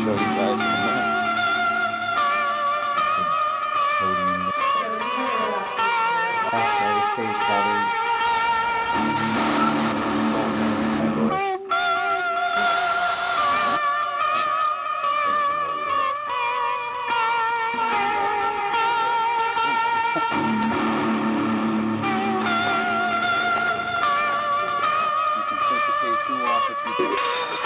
show you guys in a minute. Yes, I would say it's probably. You can set the K2 off if you do.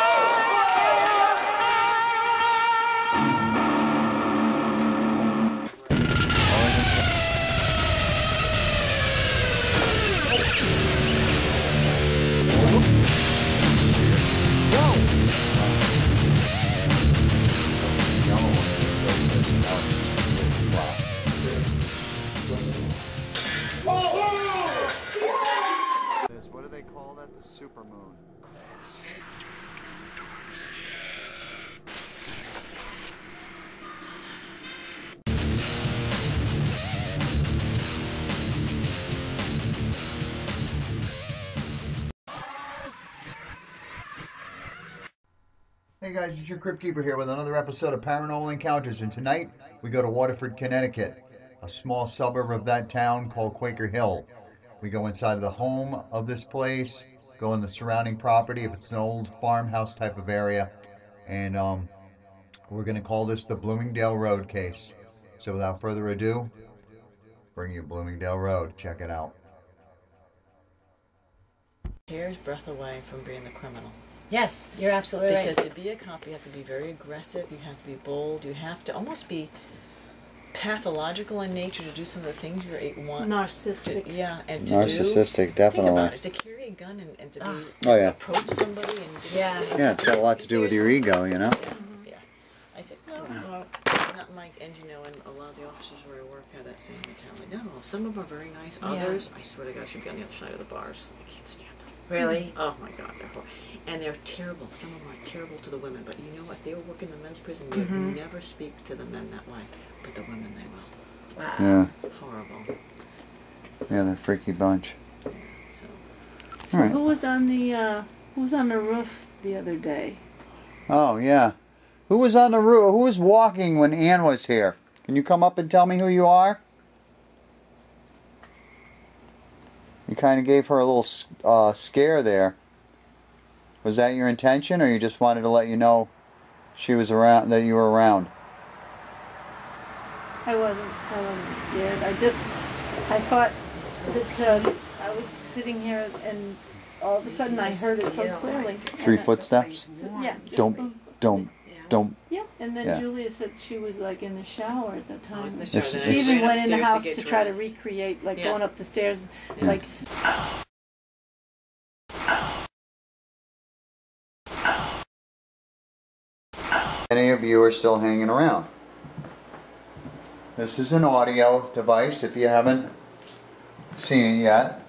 What do they call that? The supermoon. Hey guys, it's your Crypt Keeper here with another episode of Paranormal Encounters, and tonight we go to Waterford, Connecticut, a small suburb of that town called Quaker Hill. We go inside of the home of this place, go in the surrounding property if it's an old farmhouse type of area, and we're going to call this the Bloomingdale Road case. So without further ado, bring you Bloomingdale Road. Check it out. Hair's breadth away from being the criminal. Yes, you're absolutely right. Because to be a cop, you have to be very aggressive, you have to be bold, you have to almost be pathological in nature to do some of the things you want. Narcissistic. And to Narcissistic, definitely. Think about it, to carry a gun and to be, approach somebody and... Yeah, it's got a lot to do with your ego, you know? Yeah. I said, no, not Mike, and you know, and a lot of the officers where I work have that same mentality. No, some of them are very nice, others, I swear to God, should be on the other side of the bars. I can't stand them. Really? Oh my God, they're horrible. And they're terrible. Some of them are terrible to the women. But you know what? They were working in the men's prison. They would never speak to the men that way. But the women, they will. Wow. Yeah. Horrible. Yeah, they're a freaky bunch. So. All right. Who was on the roof the other day? Oh, yeah. Who was on the roof? Who was walking when Ann was here? Can you come up and tell me who you are? You kind of gave her a little scare there. Was that your intention, or you just wanted to let you know she was around, that you were around? I wasn't scared. I thought that I was sitting here and all of a sudden I heard it so clearly. Three footsteps? Yeah. Don't. Yeah, and then Julia said she was like in the shower at the time. She She even went in the house to try to recreate, like going up the stairs, like. Any of you are still hanging around. This is an audio device if you haven't seen it yet.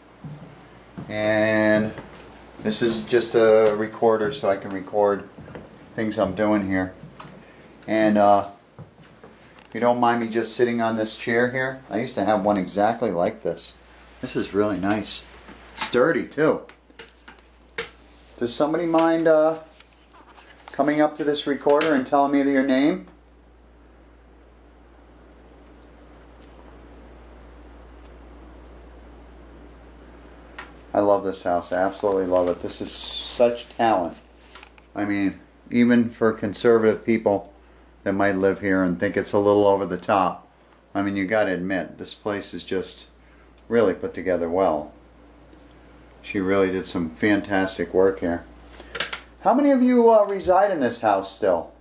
And this is just a recorder so I can record things I'm doing here. And if you don't mind me just sitting on this chair here, I used to have one exactly like this. This is really nice. Sturdy too. Does somebody mind coming up to this recorder and telling me your name? I love this house. I absolutely love it. This is such talent. I mean, even for conservative people that might live here and think it's a little over the top, I mean, you got to admit, this place is just really put together well. She really did some fantastic work here. How many of you reside in this house still?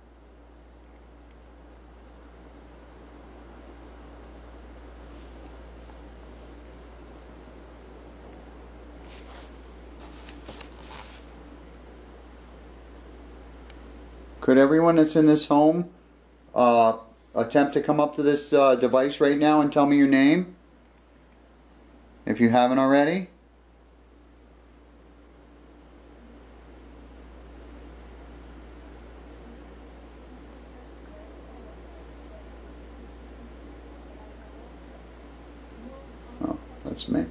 Could everyone that's in this home attempt to come up to this device right now and tell me your name? If you haven't already? Oh, that's me.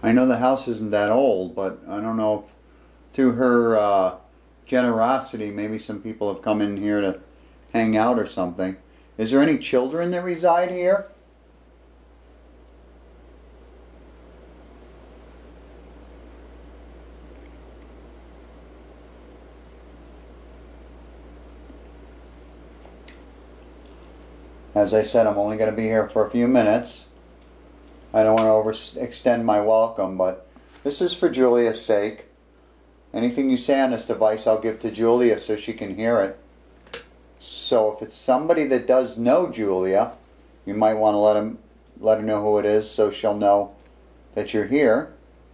I know the house isn't that old, but I don't know if through her generosity, maybe some people have come in here to hang out or something. Is there any children that reside here? As I said, I'm only going to be here for a few minutes. I don't want to overextend my welcome, but this is for Julia's sake. Anything you say on this device, I'll give to Julia so she can hear it. So if it's somebody that does know Julia, you might want to let her know who it is so she'll know that you're here.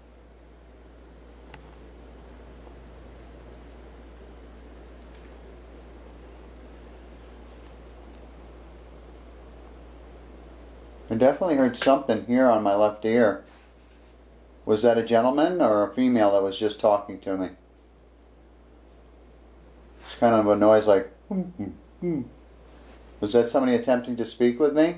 I definitely heard something here on my left ear. Was that a gentleman or a female that was just talking to me? It's kind of a noise like... Was that somebody attempting to speak with me?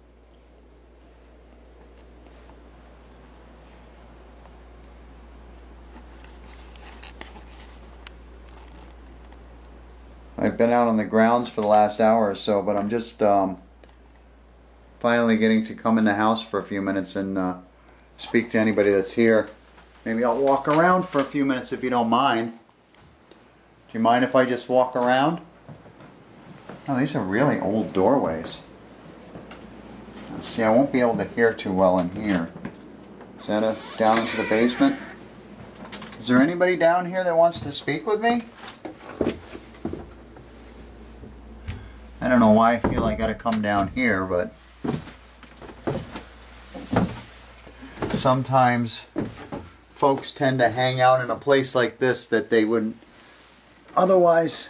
I've been out on the grounds for the last hour or so, but I'm just finally getting to come in the house for a few minutes and speak to anybody that's here. Maybe I'll walk around for a few minutes if you don't mind. Do you mind if I just walk around? Oh, these are really old doorways. See, I won't be able to hear too well in here. Is that down into the basement? Is there anybody down here that wants to speak with me? I don't know why I feel I gotta come down here, but sometimes folks tend to hang out in a place like this that they wouldn't otherwise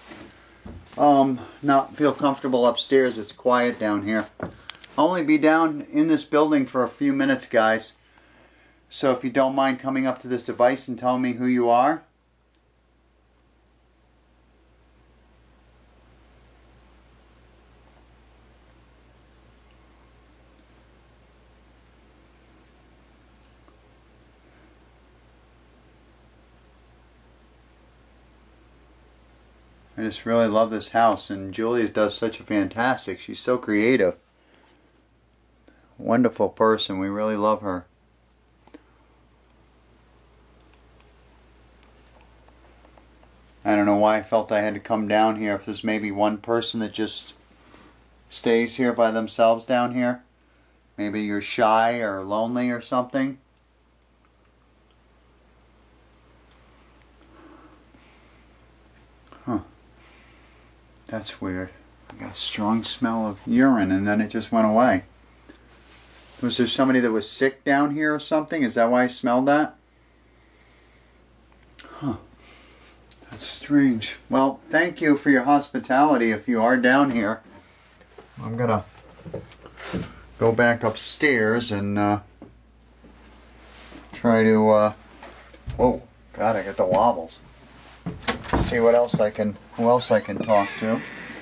not feel comfortable upstairs. It's quiet down here. I'll only be down in this building for a few minutes, guys. So if you don't mind coming up to this device and telling me who you are. I just really love this house, and Julia does such a fantastic. She's so creative. Wonderful person. We really love her. I don't know why I felt I had to come down here. If there's maybe one person that just stays here by themselves down here. Maybe you're shy or lonely or something. Huh. That's weird. I got a strong smell of urine and then it just went away. Was there somebody that was sick down here or something? Is that why I smelled that? Huh. That's strange. Well, thank you for your hospitality if you are down here. I'm gonna go back upstairs and try to whoa, God, I got the wobbles. See what else I can, who else I can talk to.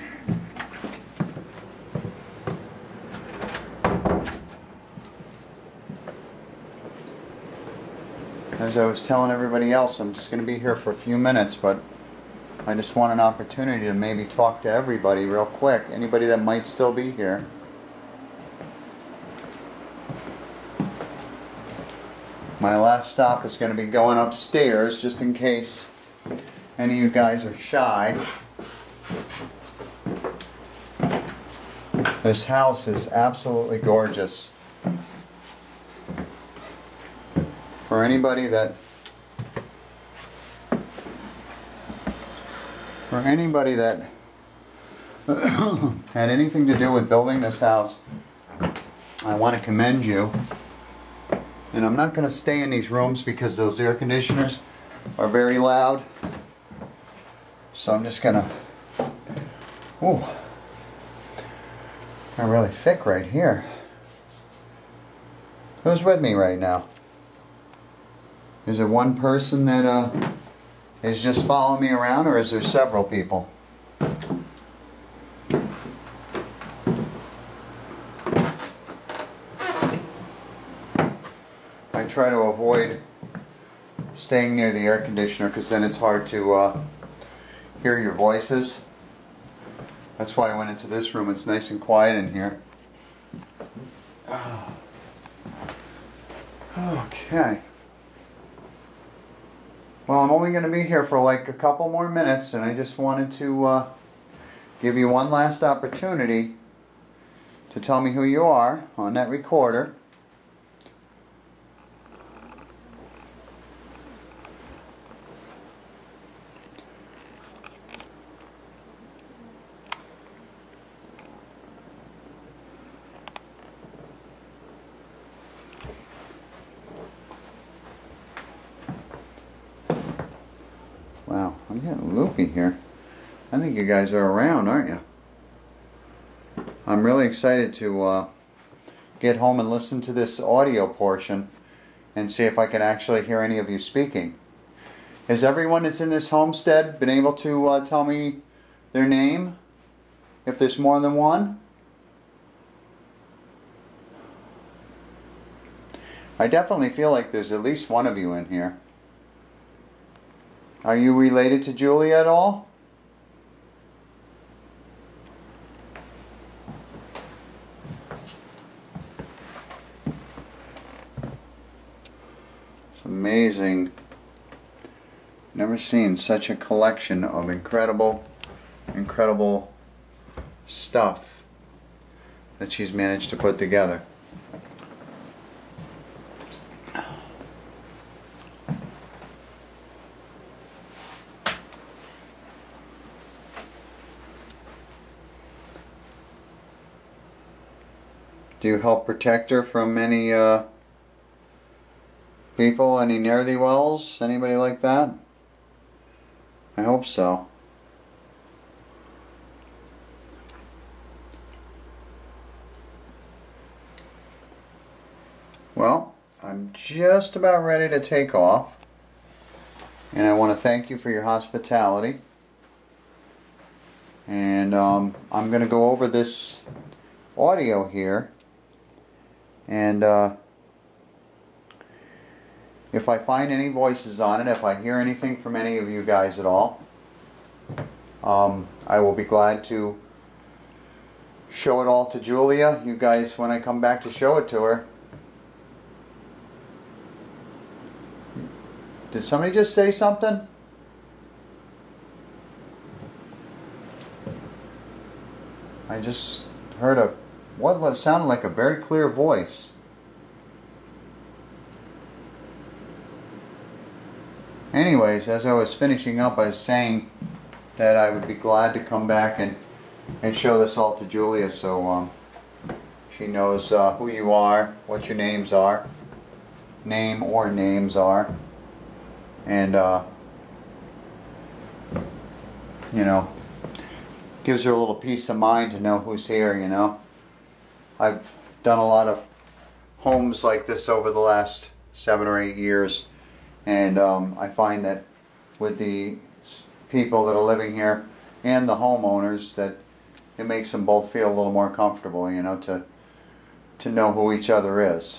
As I was telling everybody else, I'm just going to be here for a few minutes, but I just want an opportunity to maybe talk to everybody real quick. Anybody that might still be here. My last stop is going to be going upstairs, just in case any of you guys are shy. This house is absolutely gorgeous. For anybody that had anything to do with building this house, I want to commend you. And I'm not going to stay in these rooms because those air conditioners are very loud. So I'm just going to... Ooh. They're really thick right here. Who's with me right now? Is there one person that is just following me around, or is there several people? I try to avoid staying near the air conditioner because then it's hard to hear your voices. That's why I went into this room. It's nice and quiet in here. Okay. Well, I'm only going to be here for like a couple more minutes, and I just wanted to give you one last opportunity to tell me who you are on that recorder. Wow, I'm getting loopy here. I think you guys are around, aren't you? I'm really excited to get home and listen to this audio portion and see if I can actually hear any of you speaking. Has everyone that's in this homestead been able to tell me their name? If there's more than one? I definitely feel like there's at least one of you in here. Are you related to Julia at all? It's amazing. Never seen such a collection of incredible stuff that she's managed to put together. Do you help protect her from any people, any ne'er-do-wells, anybody like that? I hope so. Well, I'm just about ready to take off, and I want to thank you for your hospitality. And I'm going to go over this audio here. And if I find any voices on it, if I hear anything from any of you guys at all, I will be glad to show it all to Julia. You guys, when I come back to show it to her. Did somebody just say something? I just heard what sounded like a very clear voice. Anyways, as I was finishing up, I was saying that I would be glad to come back and show this all to Julia, so she knows who you are, what your names are, name or names are, and you know, gives her a little peace of mind to know who's here, you know. I've done a lot of homes like this over the last 7 or 8 years, and I find that with the people that are living here and the homeowners, that it makes them both feel a little more comfortable, you know, to know who each other is.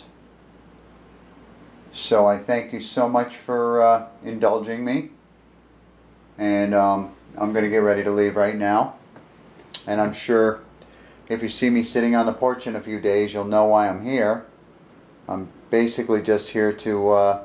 So I thank you so much for indulging me, and I'm going to get ready to leave right now. And I'm sure if you see me sitting on the porch in a few days, you'll know why I'm here. I'm basically just here to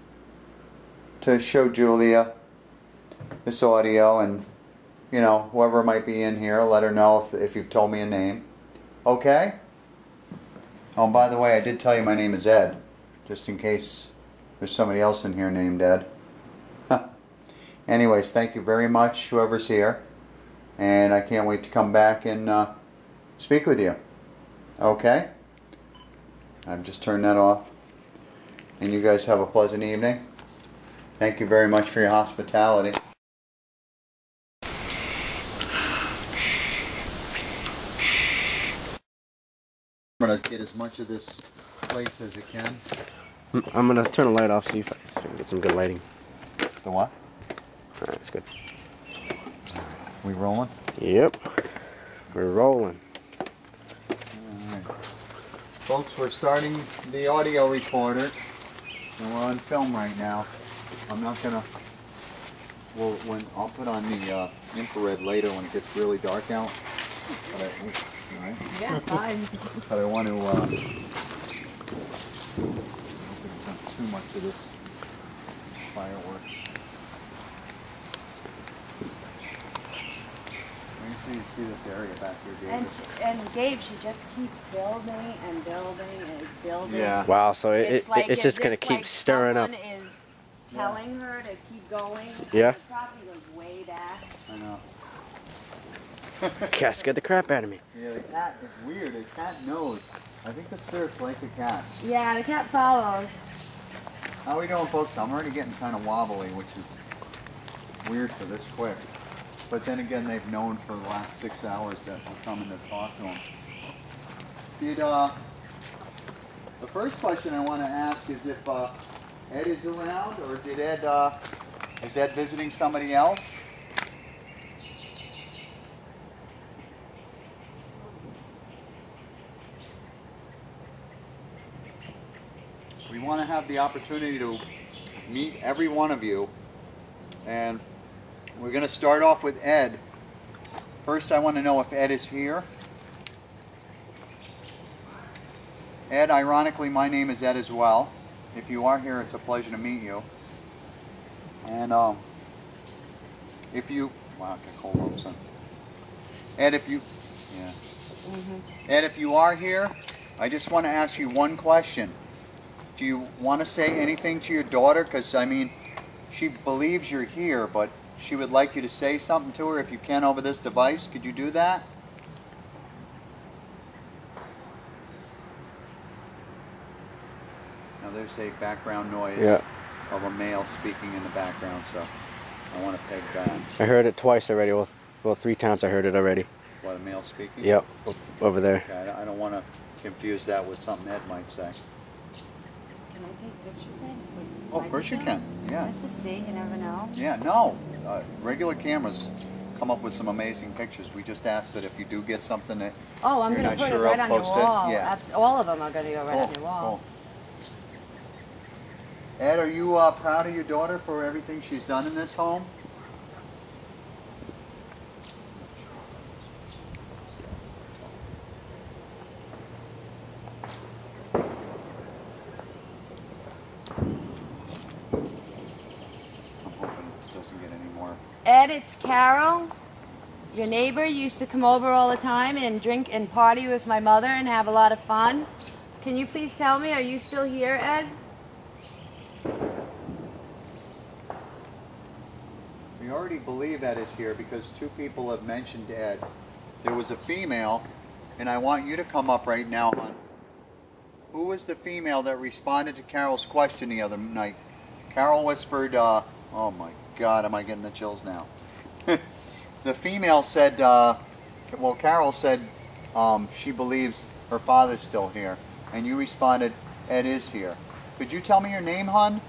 show Julia this audio, and you know, whoever might be in here, let her know if you've told me a name. Okay? Oh, and by the way, I did tell you my name is Ed, just in case there's somebody else in here named Ed. Anyways, thank you very much, whoever's here, and I can't wait to come back and speak with you. Okay? I've just turned that off. And you guys have a pleasant evening. Thank you very much for your hospitality. I'm going to get as much of this place as I can. I'm going to turn the light off, see if I can get some good lighting. The what? Alright, that's good. We rolling? Yep. We're rolling. Alright. Folks, we're starting the audio recorder. And we're on film right now. I'm not gonna. Well, when I'll put on the infrared later when it gets really dark out. But all right. Yeah, fine. But I want to. I don't think I've done too much of this fireworks. Make sure you see this area back here, David. And Gabe, she just keeps building and building and building. Yeah. Wow, so It's like it's as just gonna if, keep like, stirring up. someone is telling her to keep going. Yeah. The property goes way back. I know. Cat scared the crap out of me. Yeah, the cat is weird. The cat knows. I think the spirits like the cat. Yeah, the cat follows. How are we doing, folks? I'm already getting kind of wobbly, which is weird for this quick. But then again, they've known for the last 6 hours that we're coming to talk to them. Did, the first question I want to ask is if Ed is around, or did Ed, is Ed visiting somebody else? We want to have the opportunity to meet every one of you, and we're going to start off with Ed. First, I want to know if Ed is here. Ed, ironically, my name is Ed as well. If you are here, it's a pleasure to meet you. And if you, wow, I got cold all of a sudden. Ed, if you, yeah. Ed, if you are here, I just want to ask you one question. Do you want to say anything to your daughter? Because, I mean, she believes you're here, but she would like you to say something to her if you can over this device. Could you do that? Now, there's a background noise of a male speaking in the background, so I want to peg that. I heard it twice already. Well, 3 times I heard it already. What, a male speaking? Yep, over there. Okay, I don't want to confuse that with something Ed might say. Can I take pictures then? Oh, of course you can. Yeah. Just to see, you never know. Yeah, no. Regular cameras come up with some amazing pictures. We just ask that if you do get something that Oh, I'm you're going to not put sure it right of, on your post it. wall. Yeah. All of them are going to go right on your wall. Cool. Ed, are you proud of your daughter for everything she's done in this home? I'm hoping it doesn't get any more. Ed, it's Carol. Your neighbor used to come over all the time and drink and party with my mother and have a lot of fun. Can you please tell me, are you still here, Ed? We already believe Ed is here because 2 people have mentioned Ed. There was a female, and I want you to come up right now, hon. Who was the female that responded to Carol's question the other night? Carol whispered, oh my God, am I getting the chills now? The female said, well, Carol said she believes her father's still here. And you responded, Ed is here. Could you tell me your name, hon?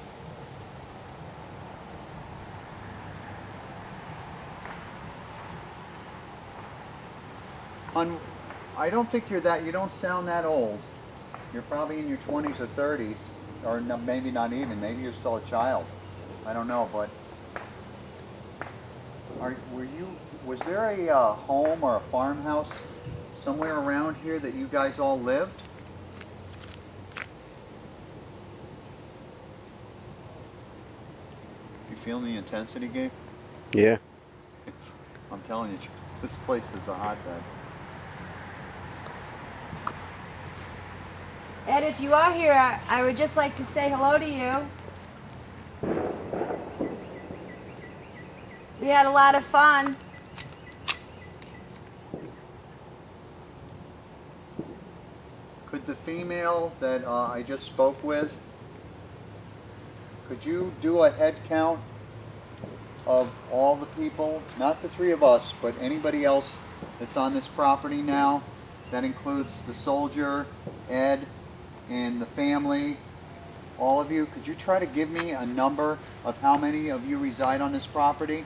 Hon, I don't think you don't sound that old. You're probably in your 20s or 30s, or no, maybe not even. Maybe you're still a child. I don't know, but was there a home or a farmhouse somewhere around here that you guys all lived? You feeling the intensity, Gabe? Yeah. I'm telling you, this place is a hotbed. Ed, if you are here, I would just like to say hello to you. We had a lot of fun. Could the female that I just spoke with, could you do a head count of all the people, not the 3 of us, but anybody else that's on this property now? That includes the soldier, Ed, and the family, all of you. Could you try to give me a number of how many of you reside on this property?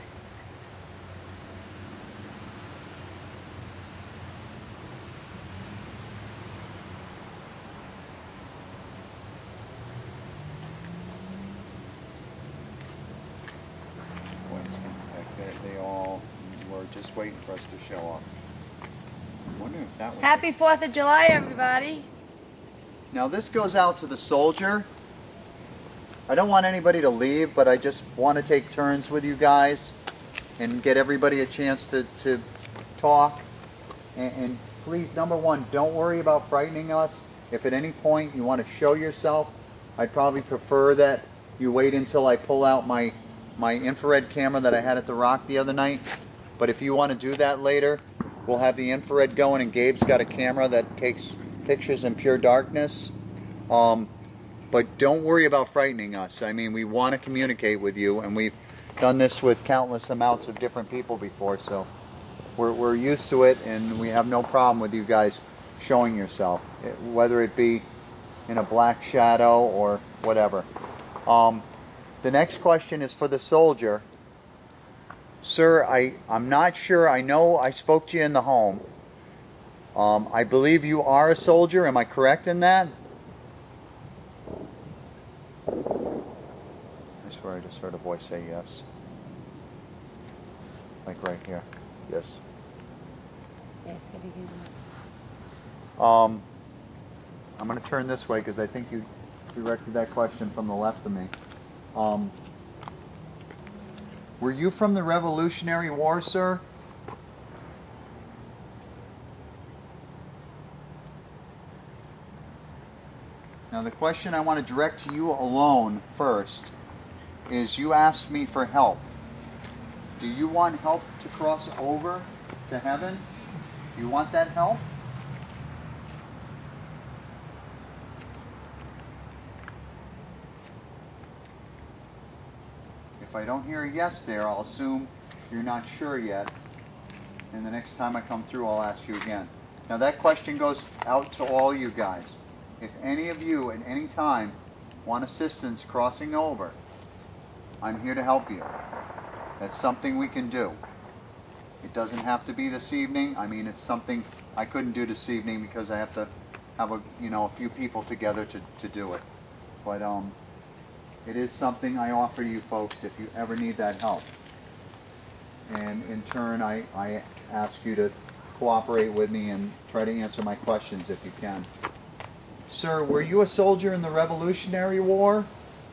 just waiting for us to show up. I'm wondering if that was... Happy 4th of July, everybody. Now this goes out to the soldier. I don't want anybody to leave, but I just want to take turns with you guys and get everybody a chance to talk. And please, number one, don't worry about frightening us. If at any point you want to show yourself, I'd probably prefer that you wait until I pull out my infrared camera that I had at the Rock the other night. But if you want to do that later, we'll have the infrared going, and Gabe's got a camera that takes pictures in pure darkness. But don't worry about frightening us. I mean, we want to communicate with you, and we've done this with countless amounts of different people before, so we're used to it, and we have no problem with you guys showing yourself, whether it be in a black shadow or whatever. The next question is for the soldier. Sir, I'm not sure. I know I spoke to you in the home. I believe you are a soldier. Am I correct in that? I swear I just heard a voice say yes. Like right here. Yes. Yes, gotta get I'm going to turn this way because I think you directed that question from the left of me. Were you from the Revolutionary War, sir? Now the question I want to direct to you alone first is, you asked me for help. Do you want help to cross over to heaven? Do you want that help? If I don't hear a yes there, I'll assume you're not sure yet. And the next time I come through, I'll ask you again. Now that question goes out to all you guys. If any of you at any time want assistance crossing over, I'm here to help you. That's something we can do. It doesn't have to be this evening. I mean, it's something I couldn't do this evening because I have to have a few people together to do it. But it is something I offer you folks if you ever need that help. And in turn, I ask you to cooperate with me and try to answer my questions if you can. Sir, were you a soldier in the Revolutionary War?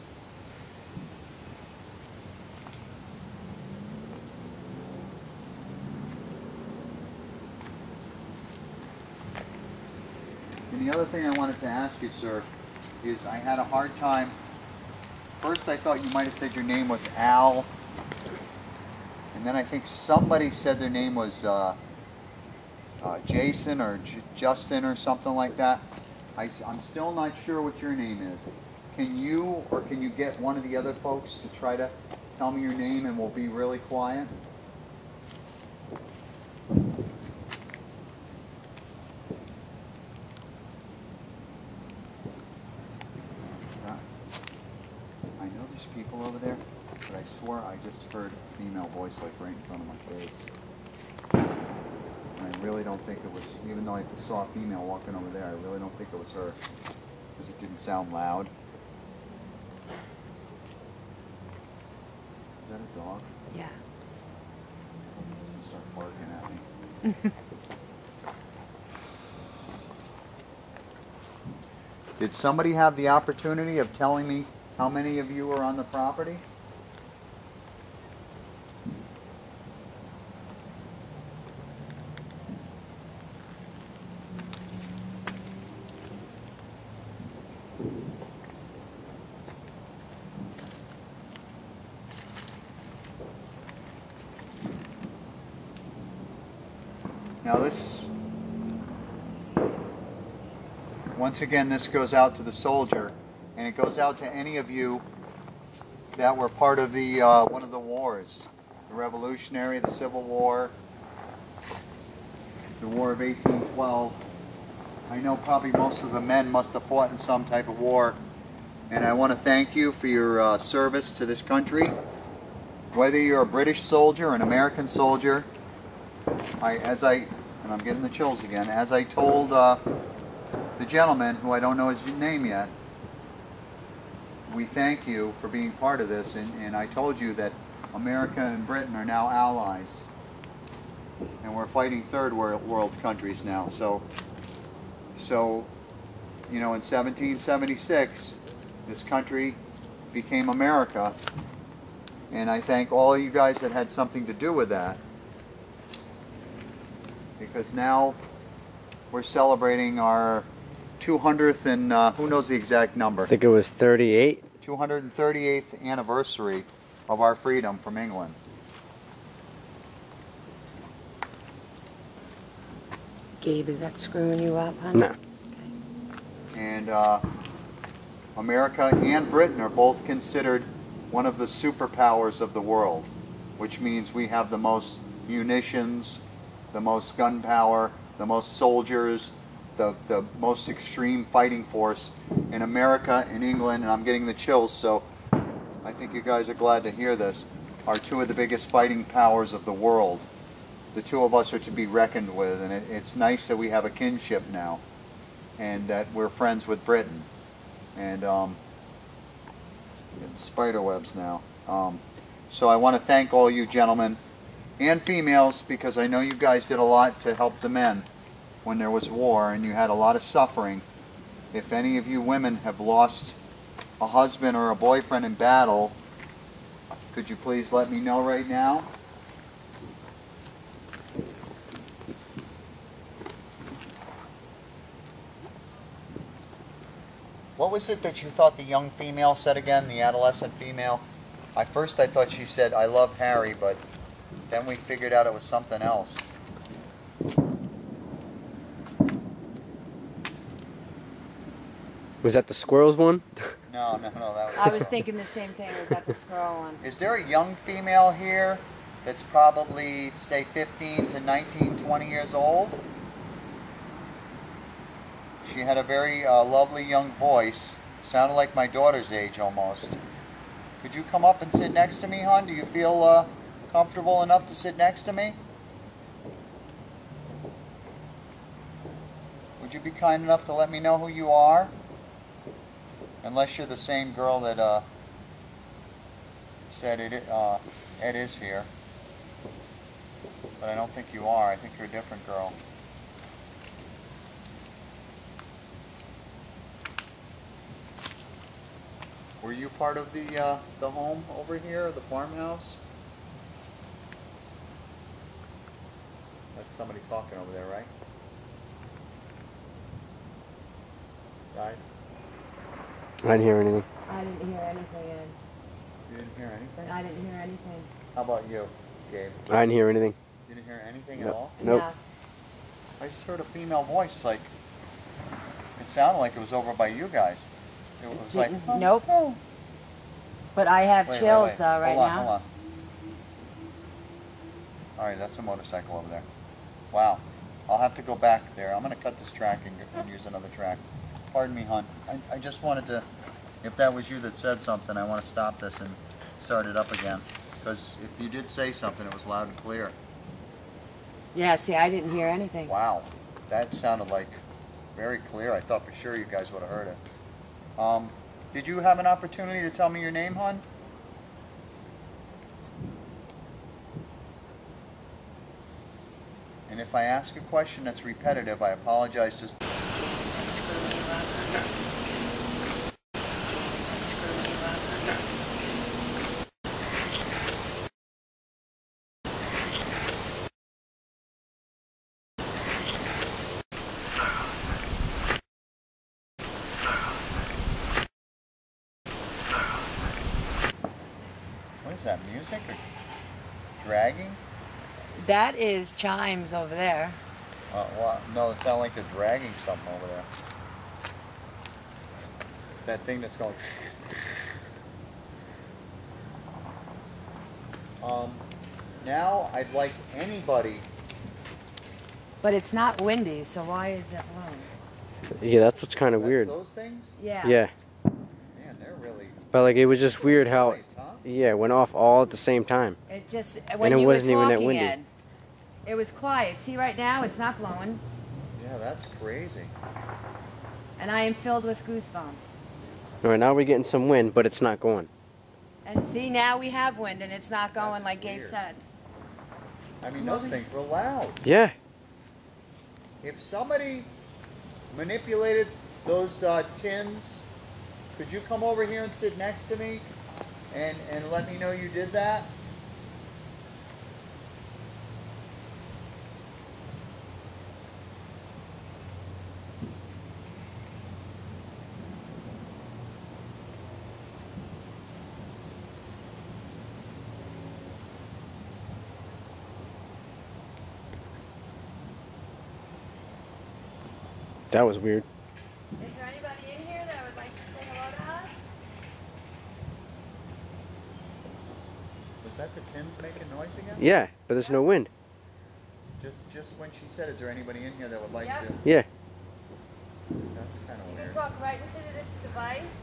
And the other thing I wanted to ask you, sir, is I had a hard time. First I thought you might have said your name was Al, and then I think somebody said their name was Jason or Justin or something like that. I'm still not sure what your name is. Can you get one of the other folks to try to tell me your name, and we'll be really quiet? I know there's people over there, but I swore I just heard a female voice like right in front of my face. And I really don't think it was, even though I saw a female walking over there, I really don't think it was her, because it didn't sound loud. Is that a dog? Yeah. It's gonna start barking at me. Did somebody have the opportunity of telling me how many of you are on the property? Now once again, this goes out to the soldier, and it goes out to any of you that were part of the one of the wars, the Revolutionary, the Civil War, the War of 1812. I know probably most of the men must have fought in some type of war, and I want to thank you for your service to this country. Whether you're a British soldier or an American soldier, and I'm getting the chills again, as I told the gentleman, who I don't know his name yet, we thank you for being part of this, and I told you that America and Britain are now allies. and we're fighting third world countries now. So, you know, in 1776, this country became America, and I thank all you guys that had something to do with that, because now we're celebrating our 200th and who knows the exact number? I think it was 38. 238th anniversary of our freedom from England. Gabe, is that screwing you up, honey? No. And America and Britain are both considered one of the superpowers of the world, which means we have the most munitions, the most gunpowder, the most soldiers, the most extreme fighting force in America and England, and I'm getting the chills, so I think you guys are glad to hear this, are two of the biggest fighting powers of the world. The two of us are to be reckoned with, and it's nice that we have a kinship now, and that we're friends with Britain. And spider webs now. So I want to thank all you gentlemen and females, because I know you guys did a lot to help the men when there was war and you had a lot of suffering. If any of you women have lost a husband or a boyfriend in battle, could you please let me know right now? What was it that you thought the young female said again, the adolescent female? At first I thought she said, "I love Harry," but then we figured out it was something else. Was that the squirrels one? No, that was... I was thinking the same thing. Was that the squirrel one? Is there a young female here that's probably, say, 15 to 19, 20 years old? She had a very lovely young voice. Sounded like my daughter's age almost. Could you come up and sit next to me, hon? Do you feel comfortable enough to sit next to me? Would you be kind enough to let me know who you are? Unless you're the same girl that said Ed is here. But I don't think you are. I think you're a different girl. Were you part of the home over here, the farmhouse? That's somebody talking over there, right? Guys? I didn't hear anything. I didn't hear anything, Ed. You didn't hear anything? I didn't hear anything. How about you, Gabe? I didn't hear anything. You didn't hear anything No. at all? Nope. I just heard a female voice, like, it sounded like it was over by you guys. It was like, Didn't- nope. But I have Wait, chills wait. though right hold on, now. Hold on. All right, that's a motorcycle over there. Wow. I'll have to go back there. I'm going to cut this track and use another track. Pardon me, hon. I just wanted to, if that was you that said something, I want to stop this and start it up again. Because if you did say something, it was loud and clear. Yeah, see, I didn't hear anything. Wow. That sounded like very clear. I thought for sure you guys would have heard it. Did you have an opportunity to tell me your name, hon? And if I ask a question that's repetitive, I apologize. Just what is that, music or dragging? That is chimes over there. Well, no, it sounded like they're dragging something over there. That thing that's going. Now I'd like anybody. But it's not windy, so why is that blowing? Yeah, that's what's kind of That's weird. those things? Yeah. Yeah, Man, they're really. but like it was just weird how, Nice, huh? yeah, it went off all at the same time. It just when it you wasn't were even that talking, windy. Ed, it was quiet. See, right now it's not blowing, Yeah, that's crazy. and I am filled with goosebumps. All right, now we're getting some wind, but it's not going. And see, now we have wind, and it's not going That's like Gabe weird. said. I mean, those things were loud. Yeah. If somebody manipulated those tins, could you come over here and sit next to me and let me know you did that? That was weird. Is there anybody in here that would like to say hello to us? Was that the tins making noise again? Yeah, but there's no wind. Just when she said, is there anybody in here that would like Yep. to? Yeah. That's kind of You weird. can talk right into this device.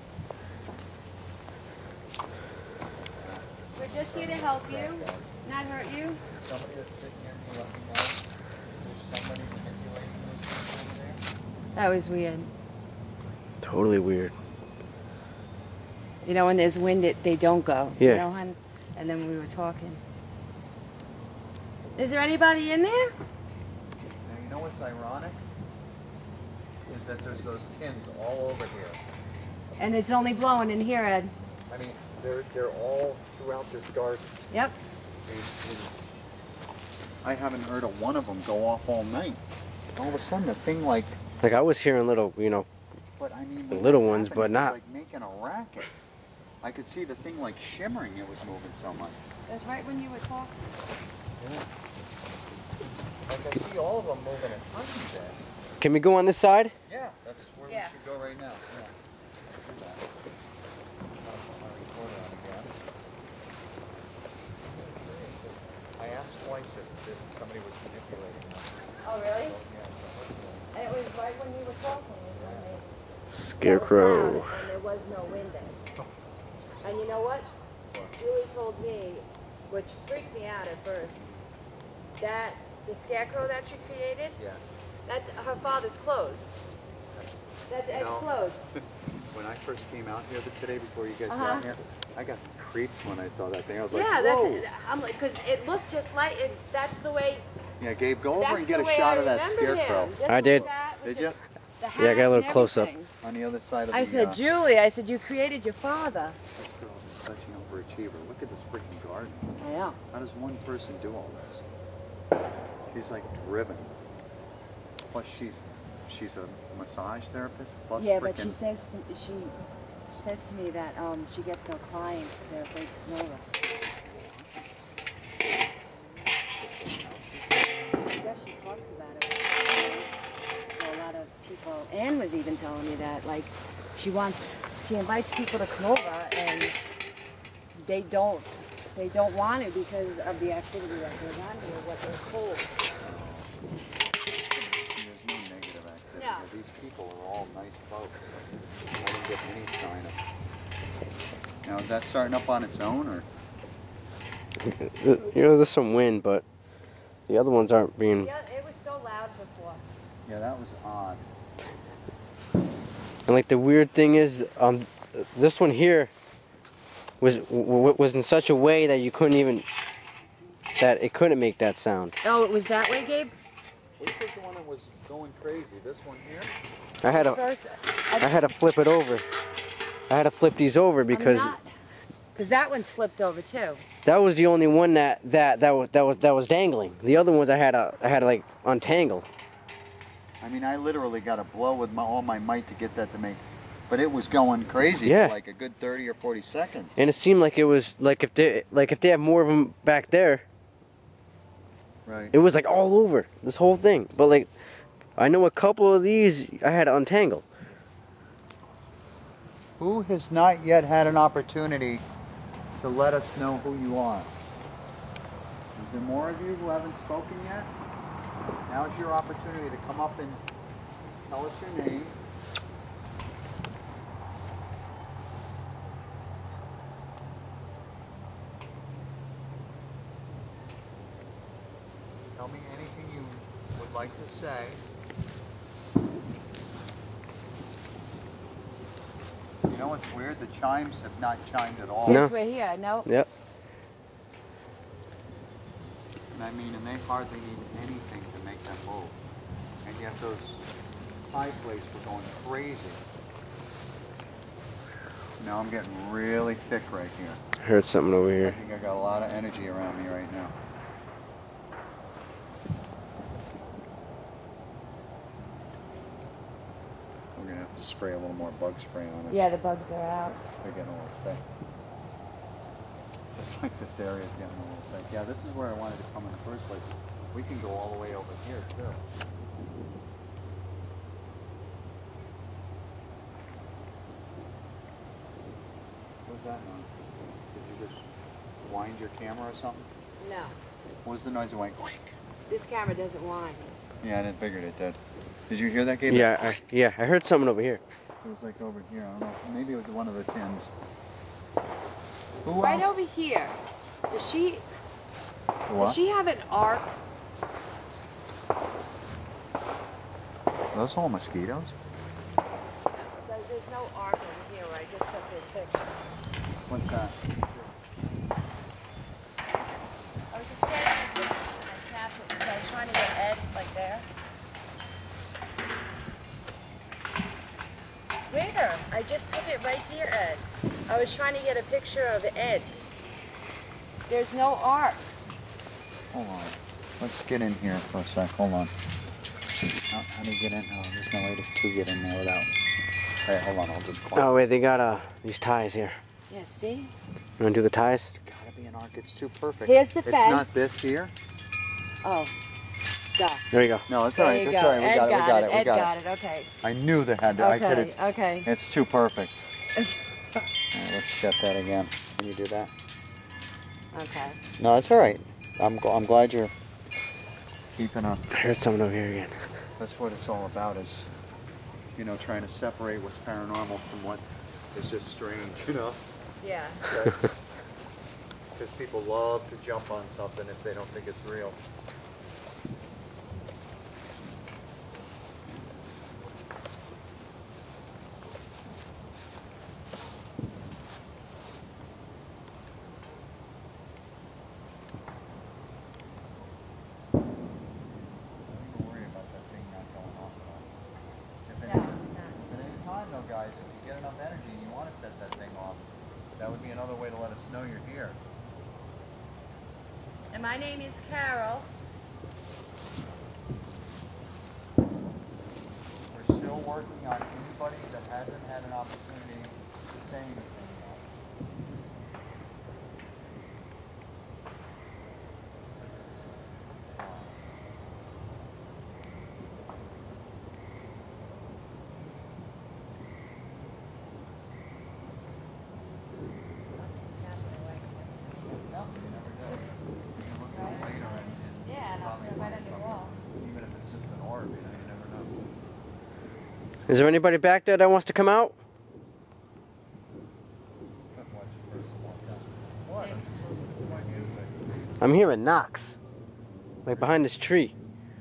We're just here to help you, not hurt you. Somebody that's sitting here can let me know. Is there somebody manipulating those things over there? That was weird. Totally weird. You know, when there's wind, they don't go. Yeah. You know, hon? And then we were talking. Is there anybody in there? Now, you know what's ironic? Is that there's those tins all over here. And it's only blowing in here, Ed. I mean, they're all throughout this garden. Yep. I haven't heard of one of them go off all night. All of a sudden, the thing like, Like I was hearing little, but I mean, The when little that ones, happened, but it not- was like making a racket. I could see the thing like shimmering. It was moving so much. That's right when you were talking. Yeah. Like I see all of them moving a tiny bit. Can we go on this side? Yeah, that's where Yeah. we should go right now. Yeah. Do that. I'll put my recorder on again. I asked twice if somebody was manipulating them. Oh, really? So, yeah, so hopefully- And it was right when you were talking. Scarecrow. And there was no wind in. And you know what? Julie told me, which freaked me out at first, that the scarecrow that she created, Yeah. that's her father's clothes. That's Ed's No. clothes. When I first came out here today, before you guys Uh-huh. got here, I got creeped when I saw that thing. I was like, Yeah, whoa. that's. I'm like, because it looked just like it. That's the way. Yeah, Gabe, go over That's and get the a way shot I of that remember scarecrow him. Just I like did. that with Did the- you? the Yeah, I got a hat little and close-up. everything. On the other side of I the. said, Julie, I said, you created your father. This girl is such an overachiever. Look at this freaking garden. I know. How does one person do all this? She's like driven. Plus, she's a massage therapist. Plus, Yeah, but she frickin' says to me that she gets no clients because they're afraid to come over. Yeah, she talks about it to a lot of people. Anne was even telling me that, like, she invites people to come over and they don't want to because of the activity that goes on here, what they're told. There's no negative activity. No. These people are all nice folks. I didn't get any sign of. Now, is that starting up on its own, or? There's some wind, but the other ones aren't being. Yeah, it was so loud before. Yeah, that was odd. And like the weird thing is, this one here was in such a way that you couldn't even, that it couldn't make that sound. Oh, it was that way, Gabe? Which was the one that was going crazy? This one here? I had to flip it over. I had to flip these over because Because that one's flipped over too. that was the only one that was dangling. The other ones I had to like untangle. I mean, I literally got to blow with all my might to get that to make, but it was going crazy Yeah. for like a good 30 or 40 seconds. And it seemed like it was like if they have more of them back there, Right. it was like all over this whole thing. But like, I know a couple of these I had to untangle. Who has not yet had an opportunity to let us know who you are? Is there more of you who haven't spoken yet? Now's your opportunity to come up and tell us your name. Tell me anything you would like to say. You know what's weird? The chimes have not chimed at all. No. Since we're here, no. Yep. I mean, and they hardly need anything to make them move. And yet those high plates were going crazy. Now I'm getting really thick right here. I heard something over I here. think I got a lot of energy around me right now. We're gonna have to spray a little more bug spray on us. Yeah, the bugs are out. They're getting a little thick. Just like this area is getting a little thick. Yeah, this is where I wanted to come in the first place. We can go all the way over here too. What was that noise? Did you just wind your camera or something? No, What was the noise that went quick? this camera doesn't whine. Yeah, I didn't figure it did. Did you hear that, Gabe? Yeah, I heard something over here. It was like over here. I don't know. Maybe it was one of the tins. Who Right else? over here. Does she What? have an arc? Are those all mosquitoes? There's no arc over here where I just took this picture. What's that? I was just standing in the distance and I snapped it because I was trying to get Ed like there. Where? I just took it right here, Ed. I was trying to get a picture of Ed. There's no arc. Hold on. Let's get in here for a sec. Hold on. How do you get in? Oh, there's no way to get in there without. Hey, hold on. I'll just climb. Oh wait, they got these ties here. Yeah, see? You wanna do the ties? It's gotta be an arc. It's too perfect. Here's the It's not fence. this here. Oh, duh. There you go. No, it's There all right. you That's go. all right. We Ed got it. We got it. We Ed got got it. it. Okay. I knew that had to. I said Okay, it's. okay. It's too perfect. All right, let's shut that again. Can you do that? Okay. No, it's all right. I'm glad you're keeping up. I heard something over here again. That's what it's all about, is, you know, trying to separate what's paranormal from what is just strange, you know? Yeah. Because people love to jump on something if they don't think it's real. Don't worry about that thing not going off, though. If at any time, though, guys, if you get enough energy and you want to set that thing off, that would be another way to let us know you're here. And my name is Carol. We're still working on anybody that hasn't had an opportunity to say anything yet. No, you never know. You can look at it later and Yeah, and I'll probably put it right find under the something. wall. Even if it's just an orb, you know, you never know. Is there anybody back there that wants to come out? Come watch the person walk out. What? I'm just listening to my music. I'm hearing knocks. Like behind this tree.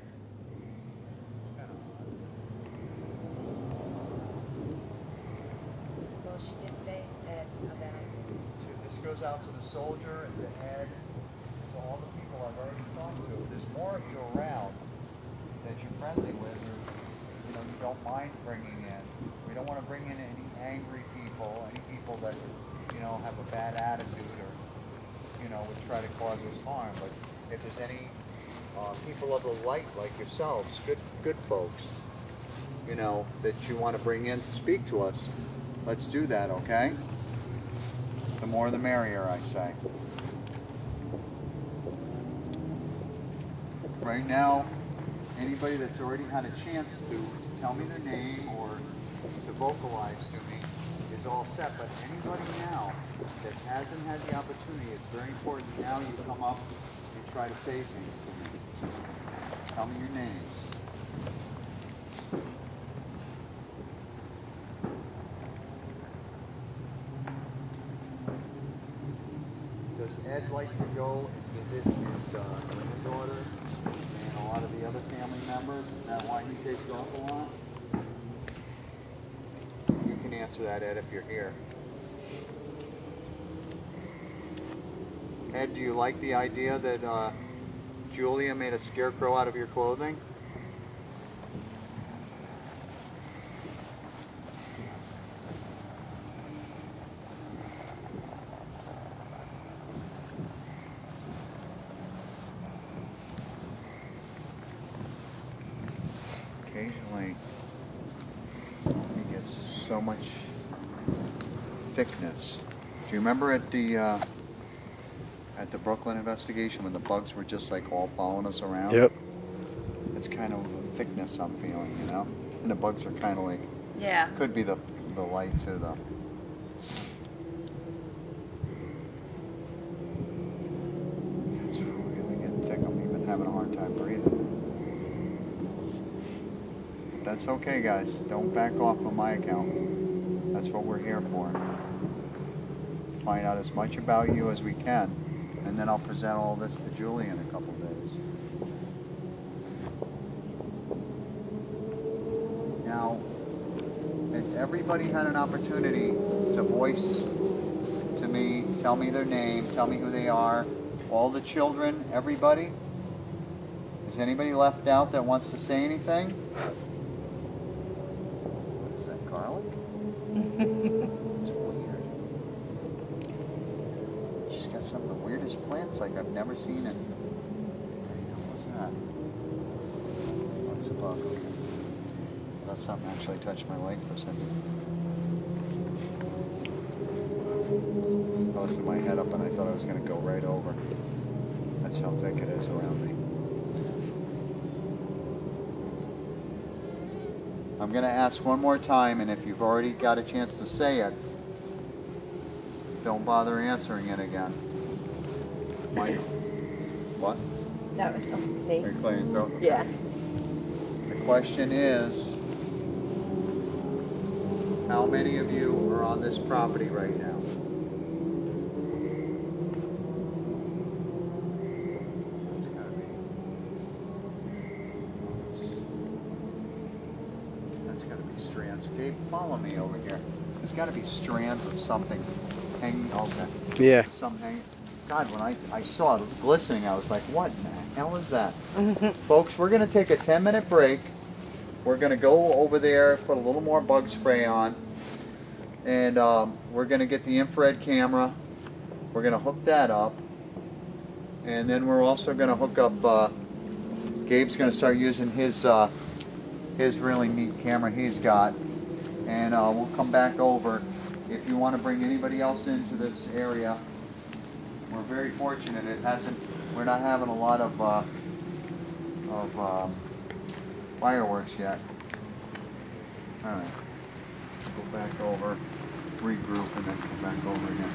Well, she did say Ed about. This goes out to the soldier and to Ed, to all the people I've already talked to. If there's more of you around that you're friendly with, or you know, you don't mind bringing in. We don't want to bring in any angry people, any people that you know have a bad attitude or you know would try to cause us harm. But if there's any people of the light like yourselves, good folks, you know, that you want to bring in to speak to us, let's do that, okay? The more the merrier, I say. Right now, anybody that's already had a chance to tell me their name or to vocalize to me is all set. But anybody now that hasn't had the opportunity, it's very important now you come up and try to say things to me. Tell me your names. Does Ed like to go and visit his granddaughter and a lot of the other family members? Is that why he takes off a lot? You can answer that, Ed, if you're here. Ed, do you like the idea that Julia made a scarecrow out of your clothing? Occasionally, it gets so much thickness. Do you remember at the Brooklyn investigation when the bugs were just like all following us around? Yep. It's kind of the thickness I'm feeling, you know? And the bugs are kind of like, Yeah. could be the light too, though. It's really getting thick. I'm even having a hard time breathing. But that's okay, guys. Don't back off on my account. That's what we're here for. Find out as much about you as we can, and then I'll present all this to Julie in a couple days. Now, has everybody had an opportunity to voice to me, tell me their name, tell me who they are? All the children, everybody? Is anybody left out that wants to say anything? What is that, garlic? It's weird. She's got some of the weirdest plants like I've never seen it. What's that? Oh, it's a bug. Okay. I thought something actually touched my leg for a second. I lifted my head up and I thought I was going to go right over. That's how thick it is around me. I'm going to ask one more time, and if you've already got a chance to say it, don't bother answering it again. Mike? What? No, me. Are you clearing your throat? Yeah. The question is, how many of you are on this property right now? That's gotta be. That's gotta be strands. Gabe, follow me over here. There's gotta be strands of something hanging. Okay. Yeah. Some hanging. God, when I saw it glistening, I was like, what in the hell is that? Folks, we're gonna take a 10-minute break. We're going to go over there, put a little more bug spray on, and we're going to get the infrared camera. We're going to hook that up, and then we're also going to hook up, Gabe's going to start using his really neat camera he's got, and we'll come back over. If you want to bring anybody else into this area, we're very fortunate. We're not having a lot of fireworks yet. Alright. Go back over, regroup, and then come back over again.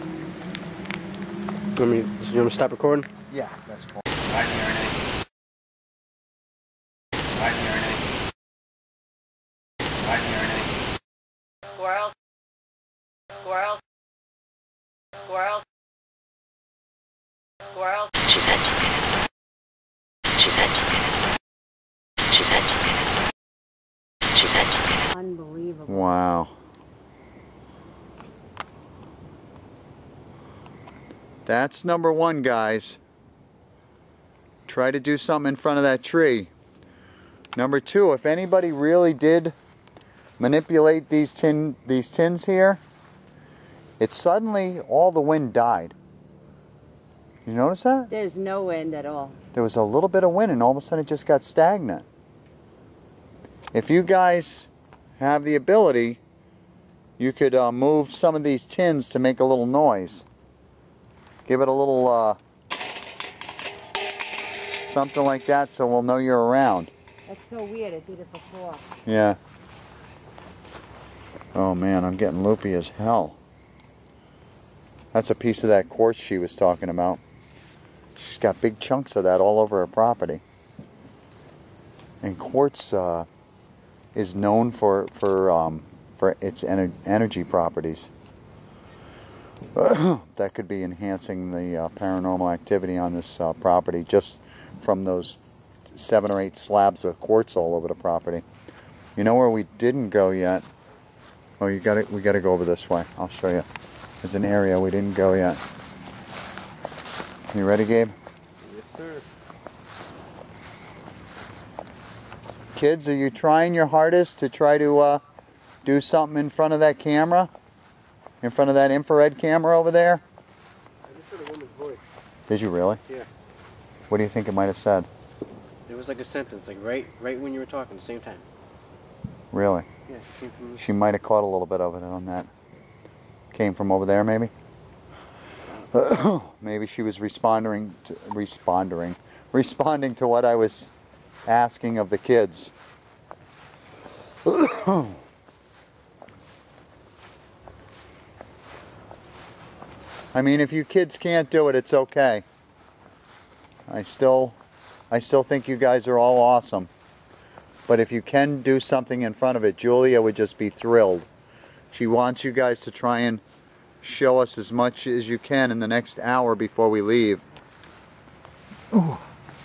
You want me to stop recording? Yeah, that's cool. Squirrels. Squirrels. Squirrels. Squirrels. She said something. She said something. She said something. She said something. Unbelievable. Wow. That's number one, guys. Try to do something in front of that tree. Number two, if anybody really did manipulate these tins here, it suddenly, all the wind died. You notice that? There's no wind at all. There was a little bit of wind and all of a sudden it just got stagnant. If you guys have the ability, you could move some of these tins to make a little noise. Give it a little something like that so we'll know you're around. That's so weird. It did it before. Yeah. Oh man, I'm getting loopy as hell. That's a piece of that quartz she was talking about. She's got big chunks of that all over her property. And quartz is known for its energy properties. That could be enhancing the paranormal activity on this property just from those 7 or 8 slabs of quartz all over the property. You know where we didn't go yet? Oh, we gotta go over this way. I'll show you. There's an area we didn't go yet. You ready, Gabe? Yes, sir. Kids, are you trying your hardest to try to do something in front of that camera? In front of that infrared camera over there? I just heard a woman's voice. Did you really? Yeah. What do you think it might have said? It was like a sentence, like right when you were talking, at the same time. Really? Yeah, she came from. She might have caught a little bit of it on that. Came from over there, maybe? Maybe she was responding to what I was asking of the kids. I mean, if you kids can't do it, it's okay. I still think you guys are all awesome. But if you can do something in front of it, Julia would just be thrilled. She wants you guys to try and show us as much as you can in the next hour before we leave. Ooh.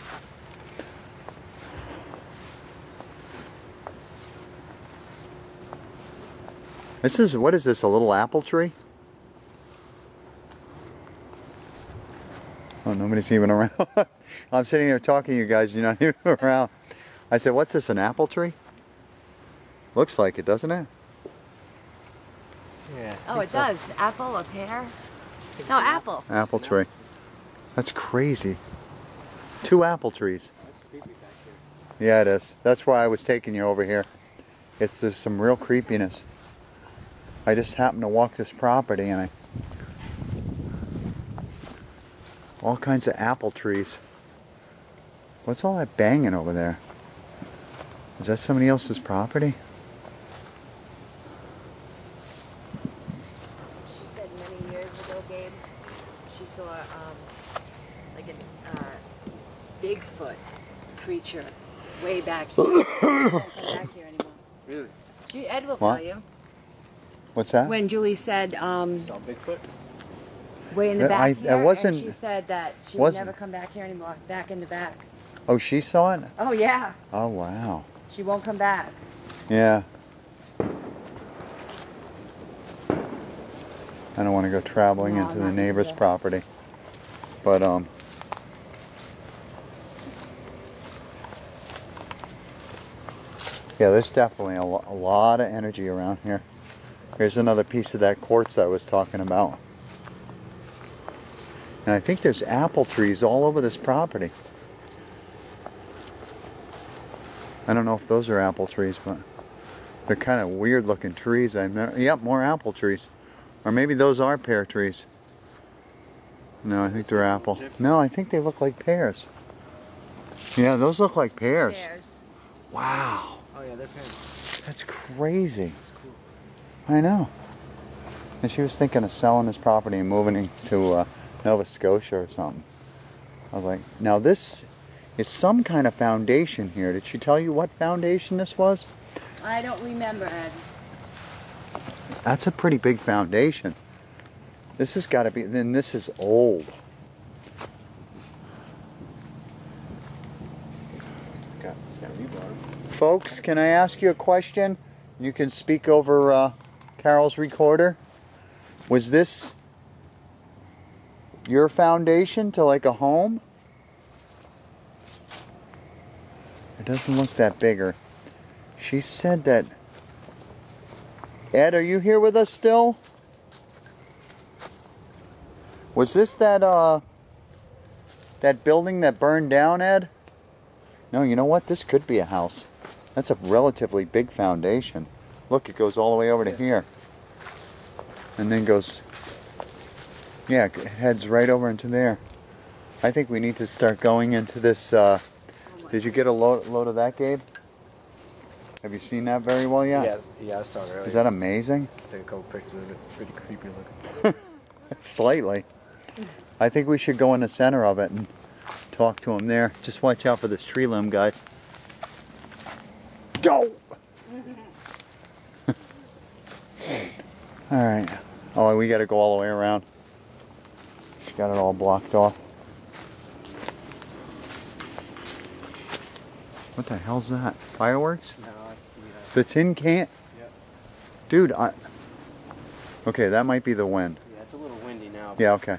What is this, a little apple tree? Oh, nobody's even around. I'm sitting there talking to you guys, you're not even around. I said, what's this, an apple tree? Looks like it, doesn't it? Yeah. Oh, it does. Apple, a pear? No, apple. Apple tree. That's crazy. 2 apple trees. That's creepy back here. Yeah, it is. That's why I was taking you over here. There's some real creepiness. I just happened to walk this property and all kinds of apple trees. What's all that banging over there? Is that somebody else's property? She said many years ago, Gabe, she saw like a Bigfoot creature way back here. She won't come back here anymore. Really? Ed will What? tell you. What's that? When Julie said Saw Bigfoot? way in the I back here, wasn't- and she said that she would wasn't- never come back here anymore. Back in the back. Oh, she saw it? Oh yeah, Oh, wow. she won't come back. Yeah. I don't want to go traveling No, into I'm the not neighbor's either. property. But, yeah, there's definitely a lot of energy around here. Here's another piece of that quartz I was talking about. And I think there's apple trees all over this property. I don't know if those are apple trees, but they're kind of weird looking trees. Yep, more apple trees. Or maybe those are pear trees. No, I think they're apple. No, I think they look like pears. Yeah, those look like pears. Pears. Wow. Oh yeah, that's him. That's crazy. I know. And she was thinking of selling this property and moving to Nova Scotia or something. I was like, now this is some kind of foundation here. Did she tell you what foundation this was? I don't remember, Ed. That's a pretty big foundation. This has got to be, then this is old. It's got rebar. Folks, can I ask you a question? You can speak over Carol's recorder. Was this your foundation to like a home? It doesn't look that bigger. She said that. Ed, are you here with us still? Was this that building that burned down, Ed? No, you know what? This could be a house. That's a relatively big foundation. Look, it goes all the way over to here. And then goes, yeah, it heads right over into there. I think we need to start going into this, did you get a load of that, Gabe? Have you seen that very well yet? Yeah, I saw it earlier. Is that amazing? Take a couple pictures of it. It's pretty creepy looking. Slightly. I think we should go in the center of it and talk to him there. Just watch out for this tree limb, guys. Go! Alright. Oh, we gotta go all the way around. She got it all blocked off. What the hell's that? Fireworks? No, The tin can? Yep. Dude, okay, that might be the wind. yeah, it's a little windy now. Yeah, okay.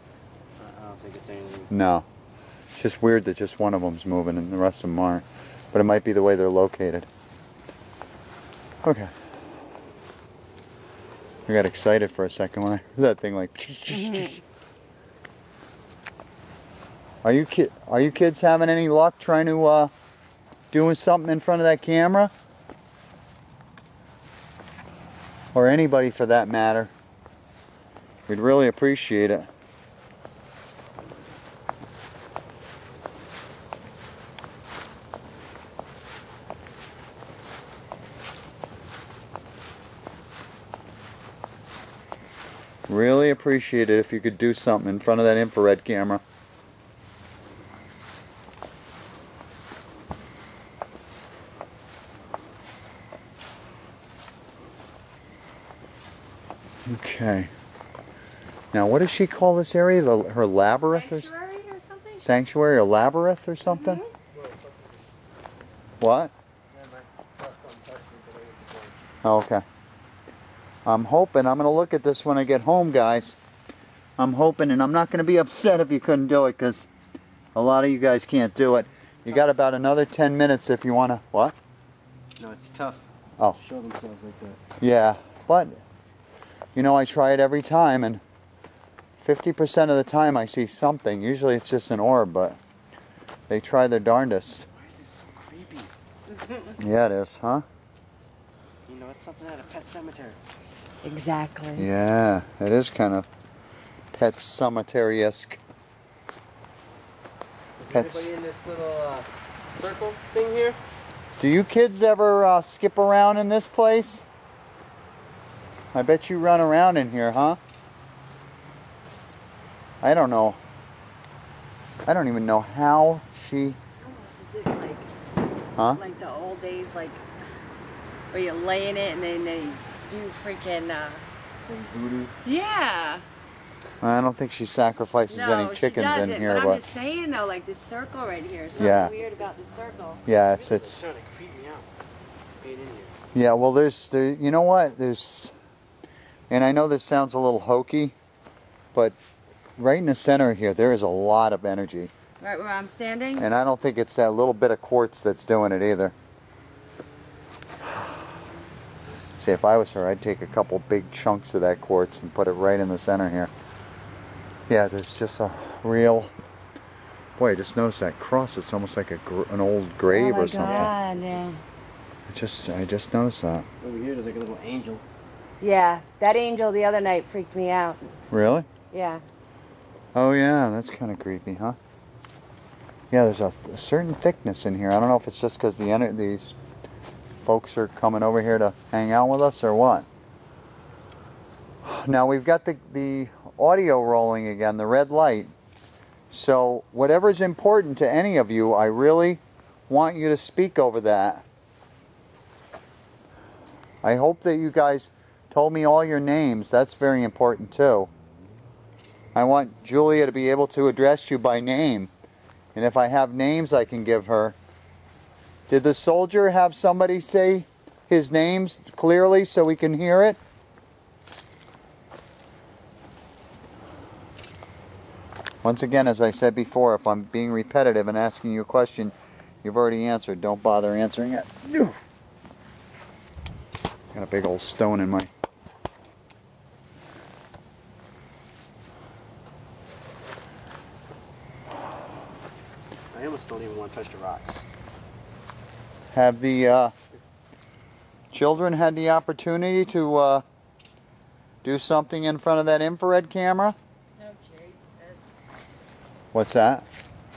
I don't think it's anything. No. It's just weird that just one of them's moving and the rest of them aren't. But it might be the way they're located. Okay. I got excited for a second when I heard that thing like. Are you kids having any luck trying to doing something in front of that camera? Or anybody for that matter. We'd really appreciate it. Really appreciate it if you could do something in front of that infrared camera. Okay. Now, what does she call this area? Her labyrinth or something? sanctuary or labyrinth or something? What? Oh, okay. I'm hoping, I'm going to look at this when I get home, guys. I'm hoping, and I'm not going to be upset if you couldn't do it, because a lot of you guys can't do it. You got about another 10 minutes if you want to, what? No, it's tough. Oh. Show themselves like that. Yeah, but, you know, I try it every time, and 50% of the time I see something. Usually it's just an orb, but they try their darndest. Why is this so creepy? Yeah, it is, huh? You know, it's something out of Pet Cemetery. Exactly. Yeah, it is kind of Pet Cemetery-esque. Is anybody in this little circle thing here? Do you kids ever skip around in this place? I bet you run around in here, huh? I don't know. I don't even know how she... It's almost as if like, Huh? like the old days, like where you lay in it and then they do freaking. Voodoo. Yeah. I don't think she sacrifices No, any she chickens doesn't. in here, but I'm but just saying though, like this circle right here. Something Yeah. weird about this circle. yeah, It's it's starting to creep me out. Being in here. yeah. Well, there. You know what? There's, and I know this sounds a little hokey, but right in the center here, there is a lot of energy, Right where I'm standing. and I don't think it's that little bit of quartz that's doing it either. See, if I was her, I'd take a couple big chunks of that quartz and put it right in the center here. Yeah, there's just a real... Boy, I just noticed that cross. It's almost like an old grave or something. God, yeah. I just noticed that. Over here, there's like a little angel. Yeah, that angel the other night freaked me out. Really? Yeah. Oh yeah, that's kind of creepy, huh? Yeah, there's a certain thickness in here. I don't know if it's just because these folks are coming over here to hang out with us or what. Now we've got the audio rolling again, the red light. So whatever's important to any of you, I really want you to speak over that. I hope that you guys told me all your names. That's very important too. I want Julia to be able to address you by name. And if I have names I can give her. Did the soldier have somebody say his names clearly so we can hear it? Once again, as I said before, if I'm being repetitive and asking you a question you've already answered, don't bother answering it. Got a big old stone in my... I almost don't even want to touch the rocks. Have the children had the opportunity to do something in front of that infrared camera? No, Chase. What's that?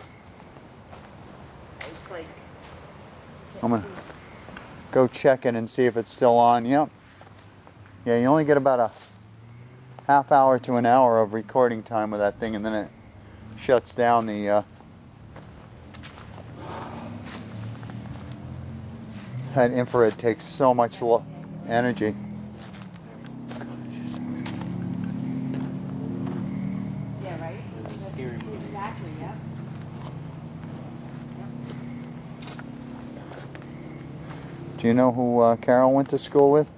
It's like. I'm gonna go check it and see if it's still on. Yep. Yeah, you only get about a half hour to an hour of recording time with that thing, and then it shuts down the that infrared takes so much energy. Yeah, right? It's a scary movie. Exactly, yep. Do you know who Carol went to school with?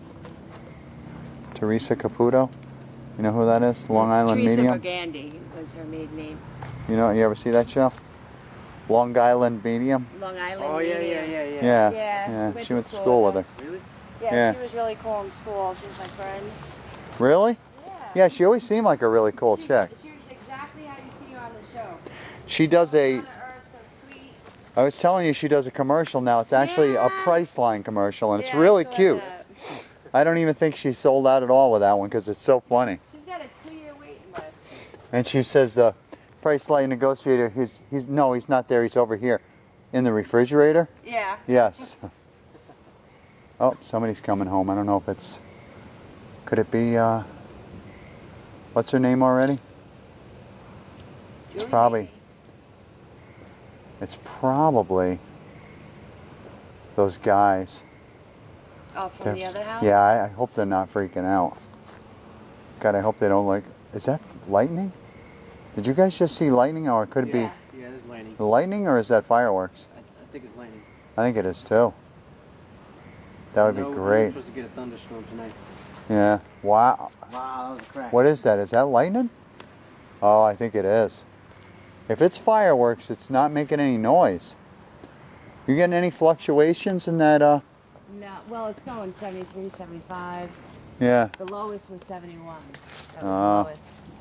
Teresa Caputo. You know who that is? Long Island Teresa Medium. Burgandy was her maiden name. You ever see that show? Long Island Medium. Long Island. Oh yeah, Medium. yeah, yeah, yeah. Yeah. Yeah, Yeah. She went to school with her. Really? Yeah, Yeah. she was really cool in school. She was my friend. Really? Yeah. Yeah. She always seemed like a really cool chick. She was exactly how you see her on the show. She does a. Down to earth, so sweet. I was telling you she does a commercial now. It's actually a Yeah. Priceline commercial, and it's Yeah, I really saw cute. that. I don't even think she sold out at all with that one because it's so funny. She's got a 2-year waiting list. And she says the Priceline negotiator, he's not there. He's over here, in the refrigerator. Yeah. Yes. Oh, somebody's coming home. I don't know if it's. Could it be? What's her name already? It's Julie probably. Baby. It's probably those guys. Oh, from the other house? Yeah, I hope they're not freaking out. God, I hope they don't like. Is that lightning? Did you guys just see lightning, or could it Yeah, be there's lightning. the lightning, or is that fireworks? I think it's lightning. I think it is too. That would be No, we're great. supposed to get a thunderstorm tonight. Yeah. Wow. Wow, that was a crack. What is that? Is that lightning? Oh, I think it is. If it's fireworks, it's not making any noise. You getting any fluctuations in that? No, well, it's going 73, 75. Yeah. The lowest was 71. That was the Ah. lowest.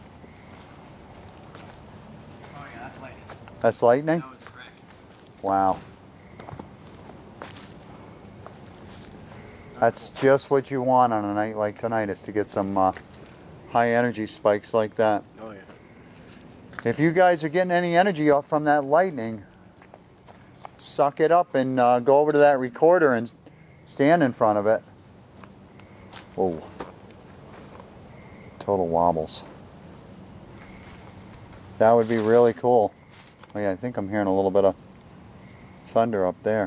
Oh yeah, that's lightning. That's lightning? That was a crack. Wow. That's just what you want on a night like tonight, is to get some high energy spikes like that. Oh yeah. If you guys are getting any energy off from that lightning, suck it up and go over to that recorder and stand in front of it. Whoa. Total wobbles. That would be really cool. Oh yeah, I think I'm hearing a little bit of thunder up there.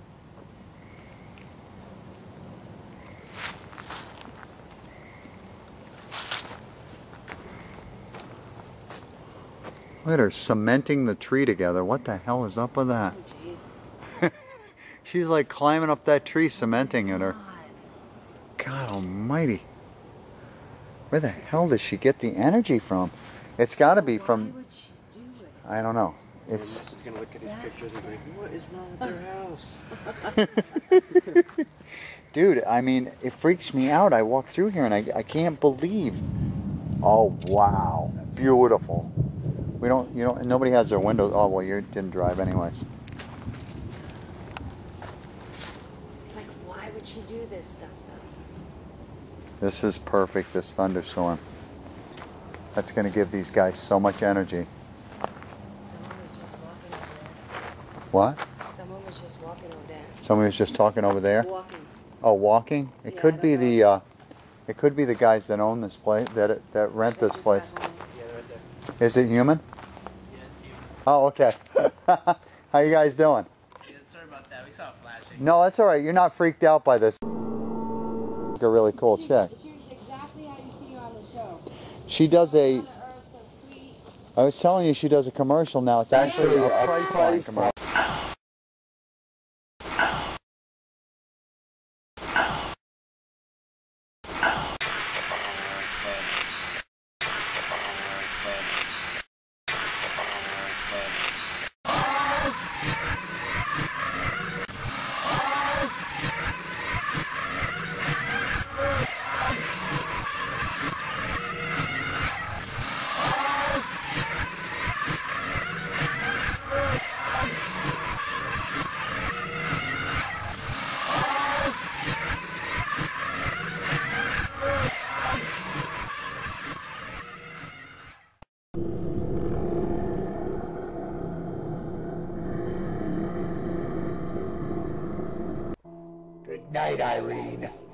Look at her cementing the tree together. What the hell is up with that? Oh, jeez. She's like climbing up that tree, cementing it. Or God. God almighty. Where the hell does she get the energy from? It's got to be Why from, would she do it? I don't know. It's It's, gonna look at his pictures and be like, what is wrong with their house? dude, I mean, it freaks me out. I walk through here and I can't believe. Oh, wow. Beautiful. We don't, nobody has their windows. Oh, well, you didn't drive anyways. It's like, why would she do this stuff, though? This is perfect, this thunderstorm. That's going to give these guys so much energy. Someone was just walking over there. What? Someone was just walking over there. Somebody was just talking over there? Walking. Oh, walking? It Yeah, could I be don't the it could be the guys that own this place, that rent They this just place. got home. Yeah, they're right there. Is it human? Yeah, it's you. Oh, okay. How you guys doing? Yeah, sorry about that. We saw it flashing. No, that's all right. You're not freaked out by this. A really cool chick. She was exactly how you see her on the show. She does a. Down to earth, so sweet. I was telling you she does a commercial now. It's actually a Priceline commercial. Good night, Irene.